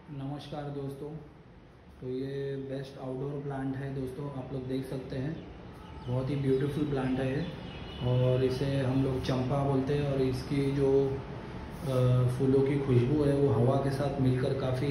नमस्कार दोस्तों। तो ये बेस्ट आउटडोर प्लांट है दोस्तों, आप लोग देख सकते हैं। बहुत ही ब्यूटीफुल प्लांट है और इसे हम लोग चंपा बोलते हैं। और इसकी जो फूलों की खुशबू है वो हवा के साथ मिलकर काफ़ी